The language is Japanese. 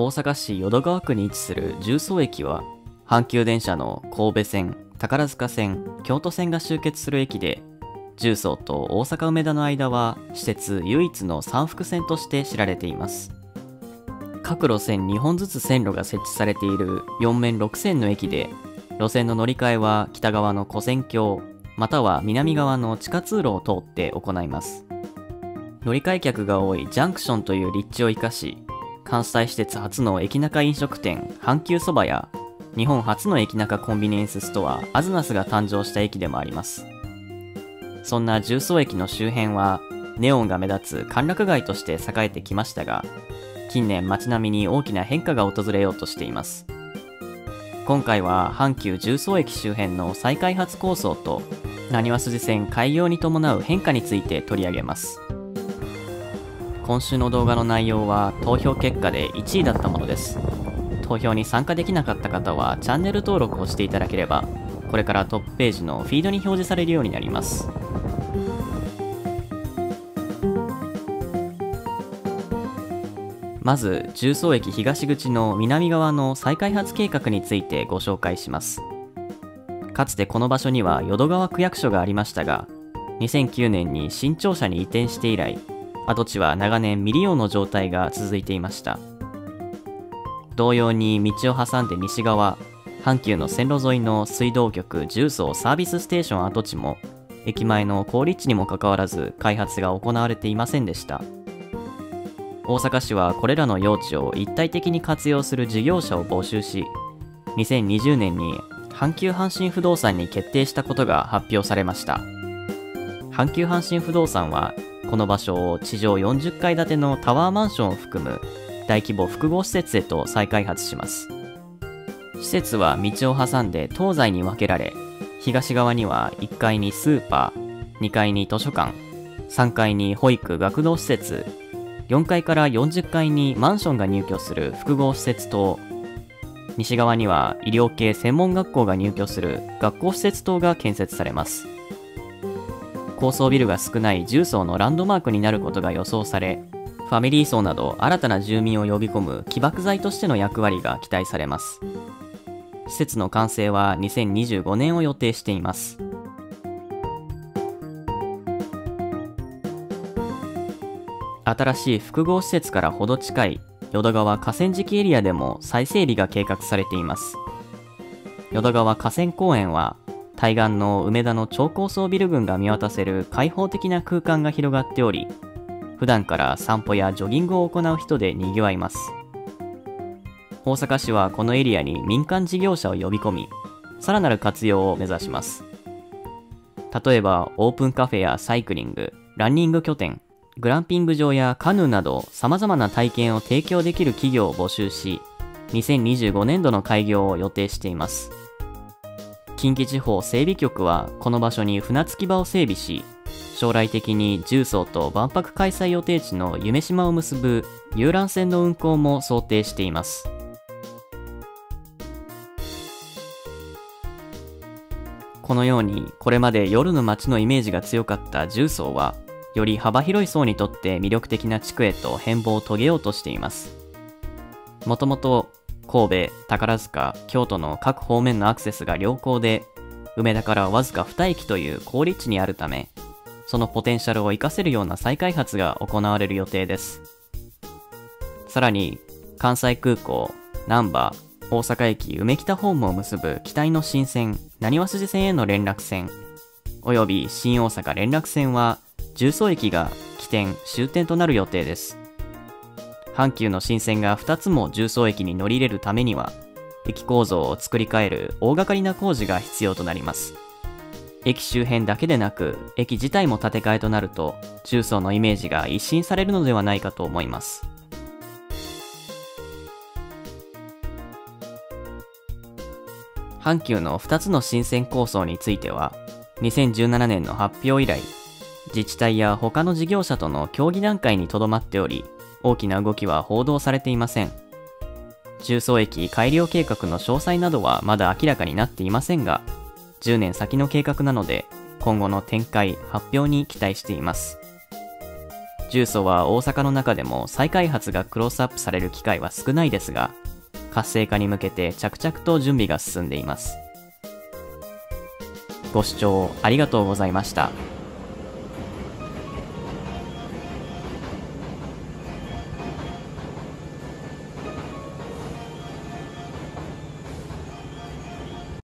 大阪市淀川区に位置する十三駅は、阪急電車の神戸線、宝塚線、京都線が集結する駅で、十三と大阪梅田の間は私鉄唯一の3複線として知られています。各路線2本ずつ線路が設置されている4面6線の駅で、路線の乗り換えは北側の跨線橋、または南側の地下通路を通って行います。乗り換え客が多いジャンクションという立地を生かし、関西私鉄初の駅中飲食店阪急そばや日本初の駅中コンビニエンスストアアズナスが誕生した駅でもあります。そんな十三駅の周辺はネオンが目立つ歓楽街として栄えてきましたが、近年街並みに大きな変化が訪れようとしています。今回は阪急十三駅周辺の再開発構想となにわ筋線開業に伴う変化について取り上げます。今週の動画の内容は投票結果で1位だったものです。投票に参加できなかった方はチャンネル登録をしていただければ、これからトップページのフィードに表示されるようになります。まず十三駅東口の南側の再開発計画についてご紹介します。かつてこの場所には淀川区役所がありましたが、2009年に新庁舎に移転して以来、跡地は長年未利用の状態が続いていました。同様に道を挟んで西側、阪急の線路沿いの水道局十三サービスステーション跡地も、駅前の好立地にもかかわらず開発が行われていませんでした。大阪市はこれらの用地を一体的に活用する事業者を募集し、2020年に阪急阪神不動産に決定したことが発表されました。阪急阪神不動産は、この場所を地上40階建てのタワーマンションを含む大規模複合施設へと再開発します。施設は道を挟んで東西に分けられ、東側には1階にスーパー、2階に図書館、3階に保育・学童施設、4階から40階にマンションが入居する複合施設棟、西側には医療系専門学校が入居する学校施設棟が建設されます。高層ビルが少ない十三のランドマークになることが予想され、ファミリー層など新たな住民を呼び込む起爆剤としての役割が期待されます。施設の完成は2025年を予定しています。新しい複合施設からほど近い淀川河川敷エリアでも再整備が計画されています。淀川河川公園は対岸の梅田の超高層ビル群が見渡せる開放的な空間が広がっており、普段から散歩やジョギングを行う人で賑わいます。大阪市はこのエリアに民間事業者を呼び込み、さらなる活用を目指します。例えばオープンカフェやサイクリング、ランニング拠点、グランピング場やカヌーなど様々な体験を提供できる企業を募集し、2025年度の開業を予定しています。近畿地方整備局はこの場所に船着き場を整備し、将来的に十三と万博開催予定地の夢洲を結ぶ遊覧船の運航も想定しています。このようにこれまで夜の街のイメージが強かった十三は、より幅広い層にとって魅力的な地区へと変貌を遂げようとしています。もともと神戸、宝塚、京都の各方面のアクセスが良好で、梅田からわずか2駅という好立地にあるため、そのポテンシャルを活かせるような再開発が行われる予定です。さらに、関西空港、難波、大阪駅梅北ホームを結ぶ期待の新線、なにわ筋線への連絡線、および新大阪連絡線は、十三駅が起点・終点となる予定です。阪急の新線が2つも十三駅に乗り入れるためには、駅構造を作り変える大掛かりな工事が必要となります。駅周辺だけでなく、駅自体も建て替えとなると、十三のイメージが一新されるのではないかと思います。阪急の2つの新線構想については、2017年の発表以来、自治体や他の事業者との協議段階にとどまっており、大きな動きは報道されていません。十三駅改良計画の詳細などはまだ明らかになっていませんが、10年先の計画なので、今後の展開・発表に期待しています。 重曹は大阪の中でも再開発がクロスアップされる機会は少ないですが、活性化に向けて着々と準備が進んでいます。ご視聴ありがとうございました。